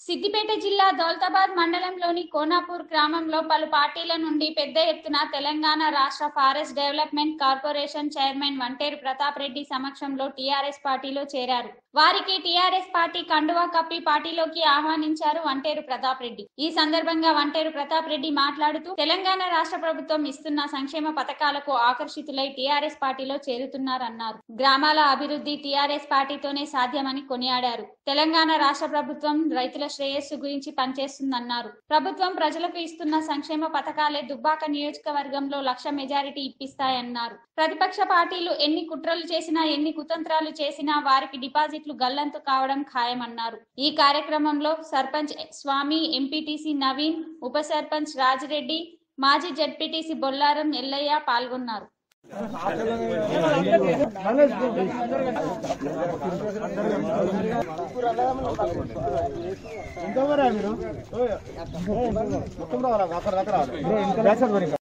సిద్దిపేట జిల్లా దౌలతాబాద్ మండలంలోని కోనాపూర్ గ్రామంలో పలు పార్టీల నుండి పెద్ద ఎత్తున తెలంగాణ రాష్ట్ర forest development corporation chairman Vanteru Pratap Reddy సమక్షంలో టీఆర్ఎస్ పార్టీలో చేరారు. వారికి టీఆర్ఎస్ పార్టీ కండువా కప్పి పార్టీలోకి ఆహ్వానించారు వంటేరు ప్రతాప్ రెడ్డి. ఈ సందర్భంగా వంటేరు ప్రతాప్ రెడ్డి మాట్లాడుతూ తెలంగాణ రాష్ట్ర ప్రభుత్వం ఇస్తున్న సంక్షేమ పథకాలకు ఆకర్షితులై టీఆర్ఎస్ పార్టీలో చేరుతున్నారన్నారు. గ్రామాల అభివృద్ధి టీఆర్ఎస్ పార్టీతోనే సాధ్యమని కొనియాడారు. తెలంగాణ రాష్ట్ర ప్రభుత్వం రైతుల శ్రేయస్సు గురించి పనిచేస్తుందన్నారు. ప్రభుత్వం ప్రజలకు ఇస్తున్న సంక్షేమ పథకాలే దుబ్బాక నియోజకవర్గంలో 1,00,000 మెజారిటీ ఇప్పిస్తాయన్నారు. ప్రతిపక్ష పార్టీలు ఎన్ని కుట్రలు చేసినా ఎన్ని కుతంత్రాలు చేసినా వారికి డిపాజిట్లు గల్లంతు కావడం ఖాయమన్నారు. ఈ కార్యక్రమంలో సర్పంచ్ స్వామి, ఎంపీటీసీ నవీన్, ఉప సర్పంచ్ రాజిరెడ్డి, మాజీ జడ్పీటీసీ బొల్లారం ఎల్లయ్య పాల్గొన్నారు. మొత్తం రావాలి